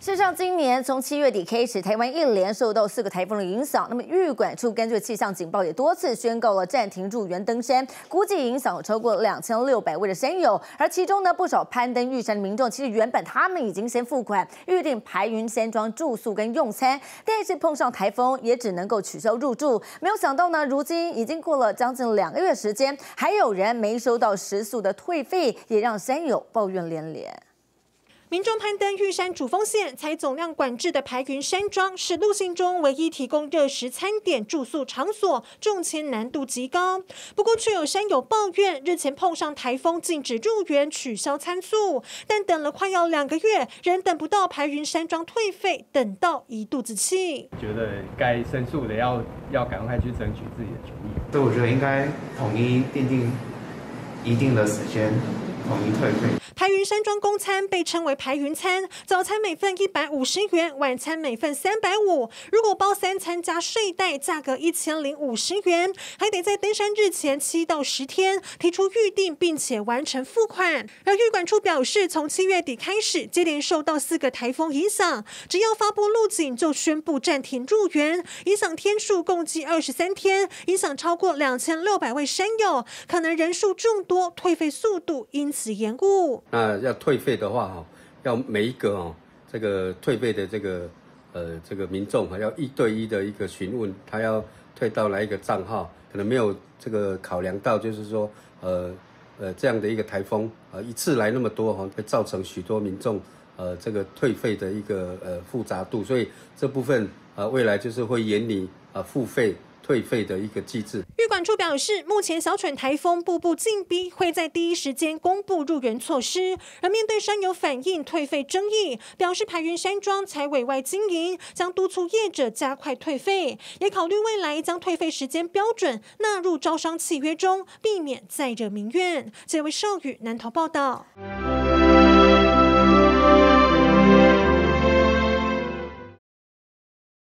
事实上，今年从7月底开始，台湾一连受到4个台风的影响。那么，预管处根据气象警报，也多次宣告了暂停入园登山，估计影响超过2600位的山友。而其中呢，不少攀登玉山的民众，其实原本他们已经先付款预定排云山庄住宿跟用餐，但是碰上台风，也只能够取消入住。没有想到呢，如今已经过了将近2个月时间，还有人没收到食宿的退费，也让山友抱怨连连。 民众攀登玉山主峰线，采总量管制的排云山庄是路线中唯一提供热食餐点住宿场所，中签难度极高。不过，却有山友抱怨，日前碰上台风，禁止入园，取消餐宿，但等了快要2个月，仍等不到排云山庄退费，等到一肚子气。 觉得该申诉的要赶快去争取自己的权益。 所以我觉得应该统一订定一定的时间。 统一退费。 排云山庄公餐被称为排云餐，早餐每份150元，晚餐每份350。如果包3餐加睡袋，价格1050元，还得在登山日前7到10天提出预定，并且完成付款。而预管处表示，从7月底开始，接连受到4个台风影响，只要发布路警就宣布暂停入园，影响天数共计23天，影响超过2600位山友，可能人数众多，退费速度因此延误。 那要退费的话，要每一个这个退费的这个民众要1对1的一个询问，他要退到哪一个账号，可能没有这个考量到，就是说这样的一个台风一次来那么多会造成许多民众这个退费的一个复杂度，所以这部分未来就是会研拟付费。 退费的一个机制。 预管处表示，目前小犬台风步步进逼，会在第一时间公布入园措施。而面对山友反映退费争议，表示排云山庄才委外经营，将督促业者加快退费，也考虑未来将退费时间标准纳入招商契约中，避免再惹民怨。这位少宇南投报道。